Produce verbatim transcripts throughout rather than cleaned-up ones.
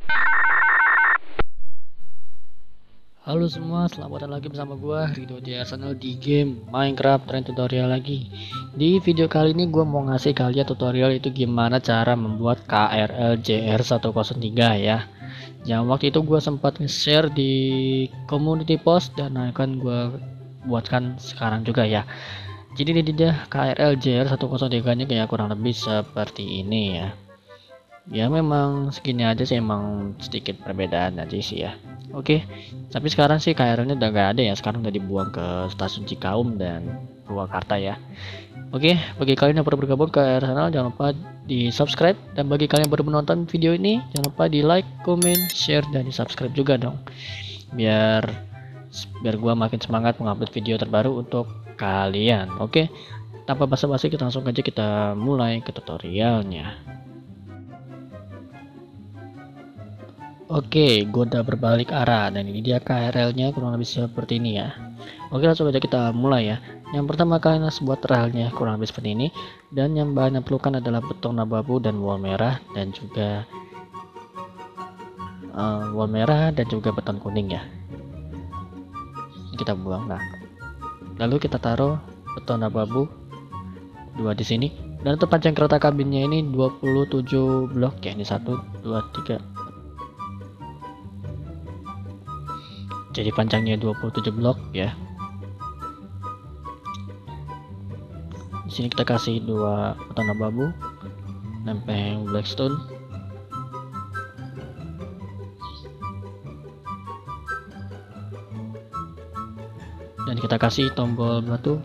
Halo semua, selamat datang lagi bersama gua Rido di Arsenal di game Minecraft Train Tutorial lagi. Di video kali ini gua mau ngasih kalian tutorial itu gimana cara membuat K R L J R seratus tiga ya. Yang waktu itu gua sempat nge-share di community post dan akan gua buatkan sekarang juga ya. Jadi ini dia K R L J R seratus tiga nya kayak kurang lebih seperti ini ya. Ya memang segini aja sih, emang sedikit perbedaan aja sih ya. Oke, tapi sekarang sih K R L nya udah gak ada ya, sekarang udah dibuang ke stasiun Cikaum dan Purwakarta ya. Oke, bagi kalian yang baru bergabung ke Arsenal, jangan lupa di subscribe, dan bagi kalian yang baru menonton video ini jangan lupa di like, comment, share, dan di subscribe juga dong, biar biar gua makin semangat mengupload video terbaru untuk kalian. Oke, tanpa basa-basi kita langsung aja kita mulai ke tutorialnya. Oke, gue udah berbalik arah dan ini dia K R L nya kurang lebih seperti ini ya. Oke, langsung aja kita mulai ya. Yang pertama kalian harus buat relnya kurang lebih seperti ini, dan yang bahan yang perlukan adalah beton abu-abu dan wall merah, dan juga uh, wall merah dan juga beton kuning ya. Ini kita buang. Nah, lalu kita taruh beton abu-abu dua di sini, dan untuk panjang kereta kabinnya ini dua puluh tujuh blok ya. Ini satu dua tiga, jadi panjangnya dua puluh tujuh blok ya. Di sini kita kasih dua beton abu-abu, lempeng blackstone, dan kita kasih tombol batu.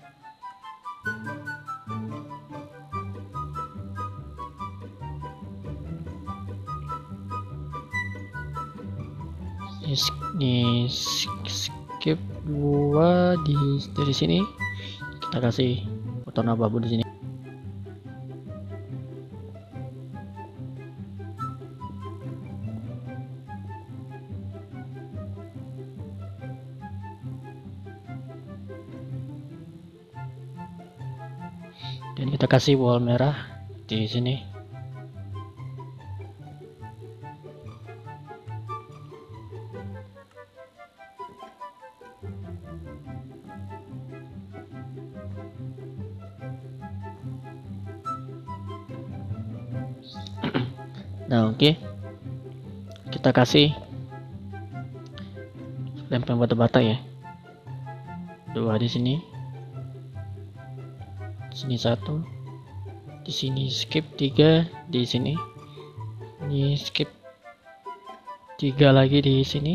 Ini skip dua di dari sini, kita kasih beton abu-abu di sini. Dan kita kasih wall merah di sini. Nah, oke, okay. Kita kasih lempeng batu bata ya, dua di sini, di sini satu, di sini skip tiga di sini, ini skip tiga lagi di sini.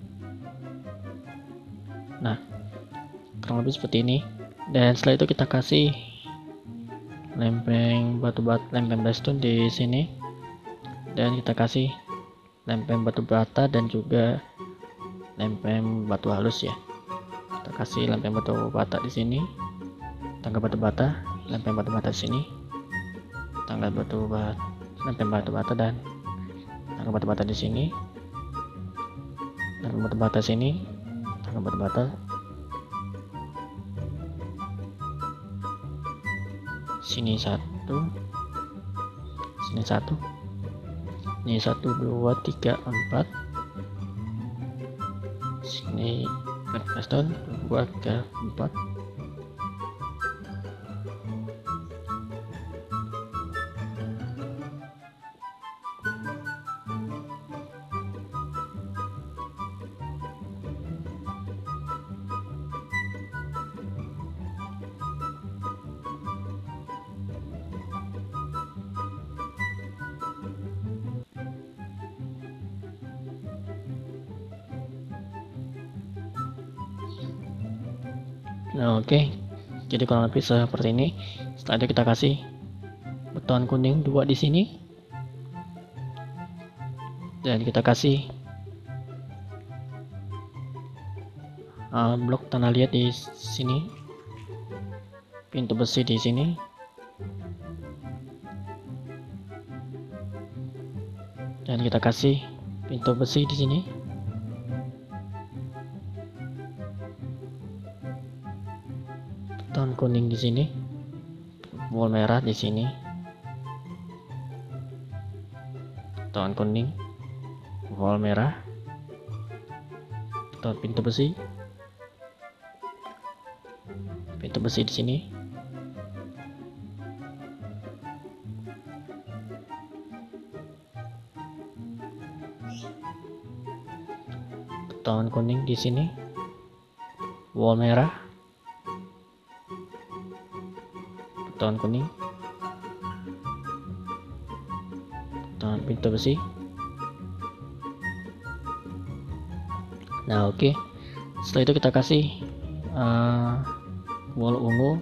Nah, kurang lebih seperti ini. Dan setelah itu kita kasih lempeng batu bata, lempeng blackstone di sini, dan kita kasih lempeng batu bata dan juga lempeng batu halus ya. Kita kasih lempeng batu bata di sini, tangga batu bata, lempeng batu bata di sini, tangga batu bata, lempeng batu bata, dan tangga batu bata di sini, lempeng batu bata sini, tangga batu bata sini satu, sini satu, ini satu dua tiga empat, sini blackstone dua tiga empat. Nah, oke, okay. Jadi kurang lebih seperti ini. Setelah itu kita kasih beton kuning dua di sini, dan kita kasih uh, blok tanah liat di sini, pintu besi di sini, dan kita kasih pintu besi di sini. Beton kuning di sini, wall merah di sini, beton kuning, wall merah, beton pintu besi, pintu besi di sini, beton kuning di sini, wall merah, beton kuning, beton pintu besi. Nah, oke, okay. Setelah itu kita kasih uh, wall ungu,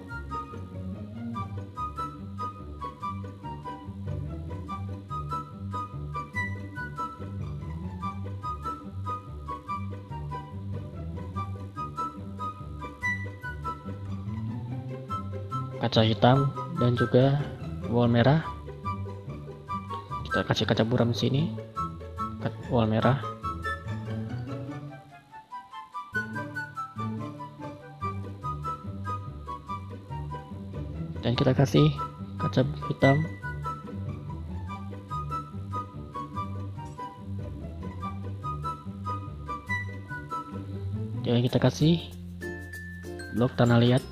kaca hitam, dan juga wall merah. Kita kasih kaca buram di sini, wall merah. Dan kita kasih kaca hitam, dan kita kasih blok tanah liat.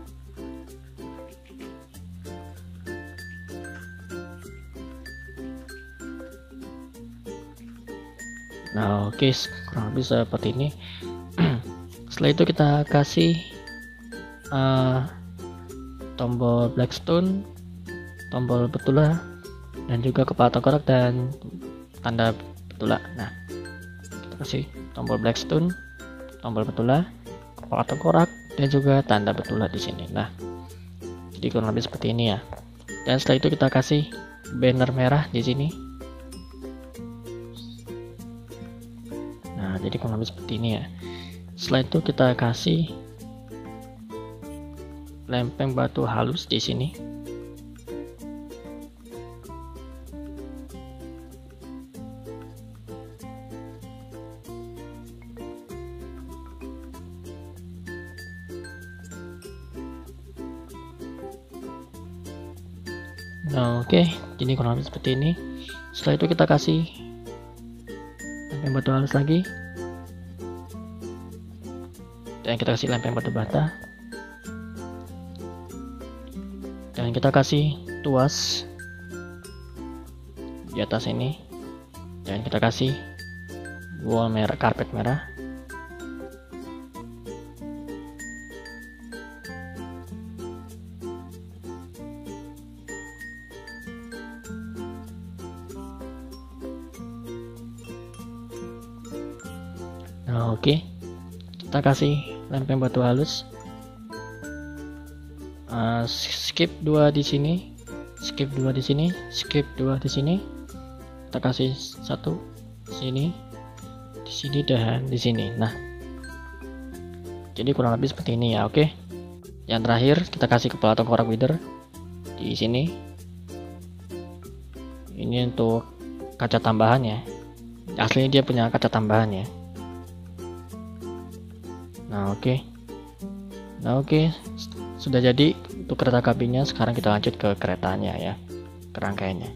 Nah, oke, okay, kurang lebih seperti ini. Setelah itu kita kasih uh, tombol Blackstone, tombol betula, dan juga kepala tengkorak dan tanda betula. Nah, kita kasih tombol Blackstone, tombol betula, kepala tengkorak, dan juga tanda betula di sini. Nah, jadi kurang lebih seperti ini ya. Dan setelah itu kita kasih banner merah di sini. Nah, jadi kurang lebih seperti ini ya. Setelah itu kita kasih lempeng batu halus di sini. Nah, oke, okay. Jadi kurang lebih seperti ini. Setelah itu kita kasih lempeng batu halus lagi, dan kita kasih lempeng batu bata. Dan kita kasih tuas di atas ini, dan kita kasih wall merah, karpet merah. Nah, oke, okay. Kita kasih lempeng batu halus. Uh, skip dua di sini, skip dua di sini, skip dua di sini. Kita kasih satu di sini, di sini, dan di sini. Nah, jadi kurang lebih seperti ini ya. Oke, yang terakhir kita kasih kepala tengkorak wither di sini. Ini untuk kaca tambahan ya. Aslinya dia punya kaca tambahan ya. Nah, oke, nah oke, sudah jadi untuk kereta kabinnya. Sekarang kita lanjut ke keretanya ya, ke rangkaiannya.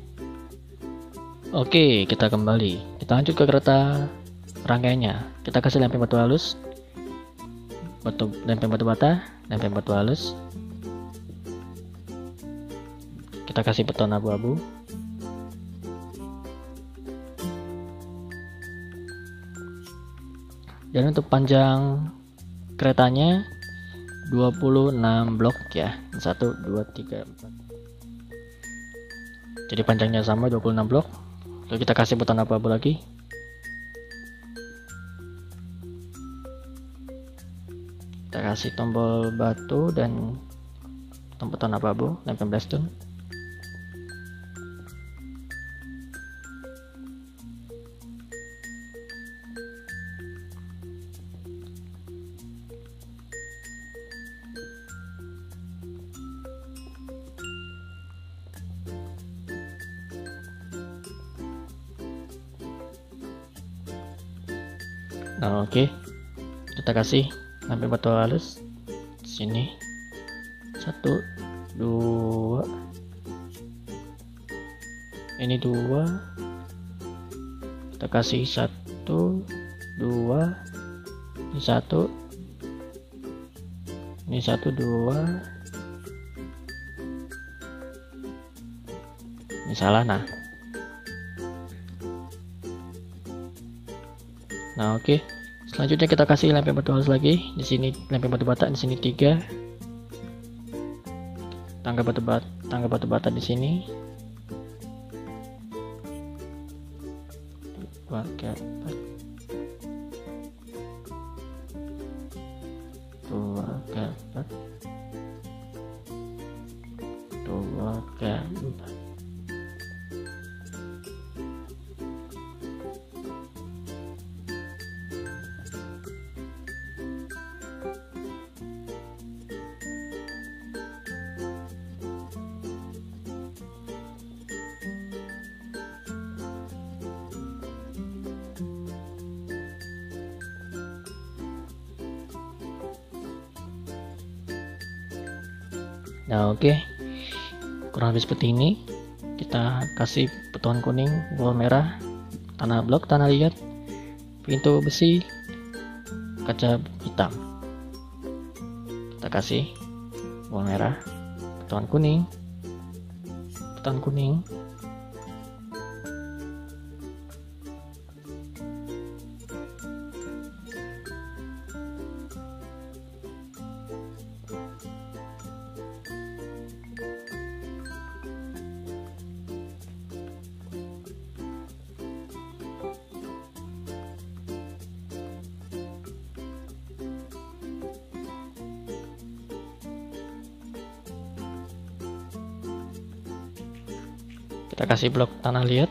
Oke, kita kembali. Kita lanjut ke kereta rangkaiannya. Kita kasih lempeng batu halus, batu, lempeng batu bata, lempeng batu halus. Kita kasih beton abu-abu. Dan untuk panjang keretanya dua puluh enam blok ya. satu dua tiga empat. Jadi panjangnya sama dua puluh enam blok. Lalu kita kasih beton abu-abu lagi. Kita kasih tombol batu dan tombol beton abu-abu, lempeng Blackstone. Nah, oke, okay. Kita kasih lempeng batu halus di sini. Satu, dua, ini dua. Kita kita kasih satu dua, ini satu, ini satu dua, ini salah. Nah nah oke okay. Selanjutnya kita kasih lempeng batu halus lagi. Di sini lempeng batu bata, di sini tiga, tangga batu bata, tangga batu bata di sini. Dua ke empat, dua ke empat, dua ke empat. Nah oke okay. Kurang lebih seperti ini. Kita kasih petuan kuning, bola merah, tanah blok, tanah liat, pintu besi, kaca hitam. Kita kasih bola merah, petuan kuning, petuan kuning, kita kasih blok tanah liat,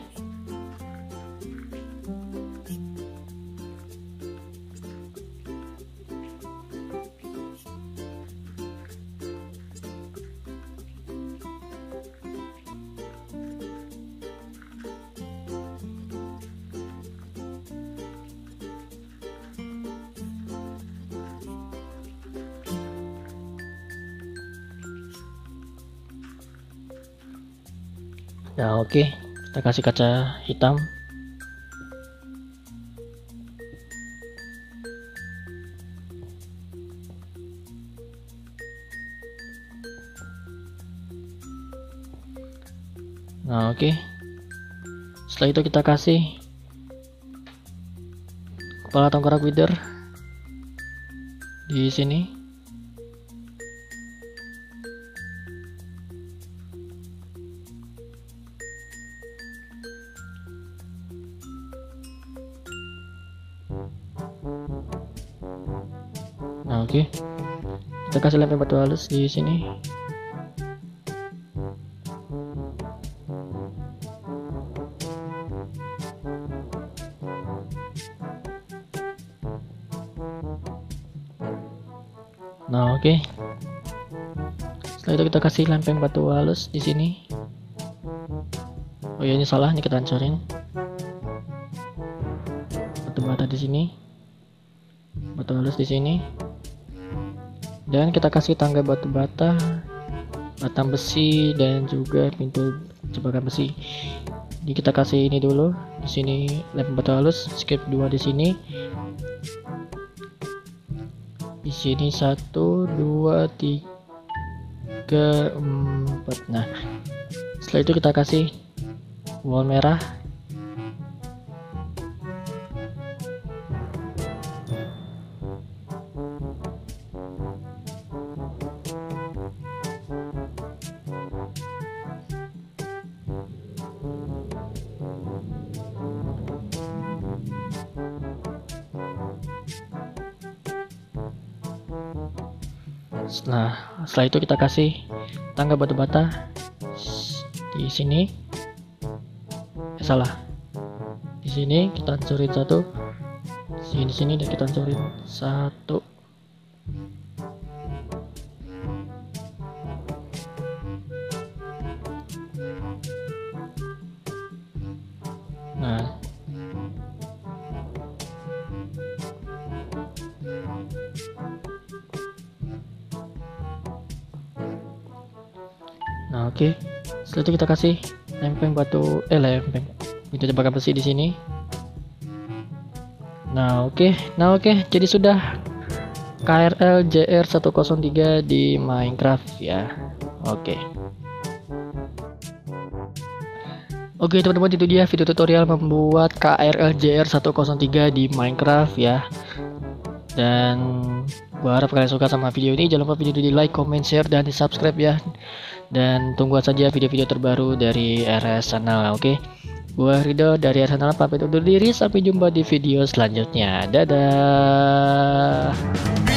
nah oke okay. Kita kasih kaca hitam, nah oke okay. Setelah itu kita kasih kepala tengkorak wither di sini. Nah oke okay. Kita kasih lempeng batu halus di sini. Nah oke okay. Setelah itu kita kasih lempeng batu halus di sini. Oh ya, ini salah, ini kita hancurin. Batu bata di sini, batu halus di sini, dan kita kasih tangga batu bata, batang besi, dan juga pintu jebakan besi. Jadi kita kasih ini dulu di sini, lempeng batu halus, skip dua di sini, di sini satu dua tiga empat. Nah setelah itu kita kasih wall merah, nah setelah itu kita kasih tangga batu bata di sini. Eh, salah, di sini kita hancurin satu, sini di sini dan kita hancurin satu. Nah Nah oke, okay. Setelah itu kita kasih lempeng batu, eh lempeng pintu jebakan besi di sini. Nah oke, okay. nah oke, okay. Jadi sudah K R L J R seratus tiga di Minecraft ya. Oke. Okay. Oke okay, teman-teman, itu dia video tutorial membuat K R L J R seratus tiga di Minecraft ya. Dan gua harap kalian suka sama video ini. Jangan lupa video ini di like, comment, share, dan di subscribe ya. Dan tunggu saja video-video terbaru dari R S Channel. Oke okay? Gua Rido dari R S Channel pamit undur diri. Sampai jumpa di video selanjutnya. Dadah.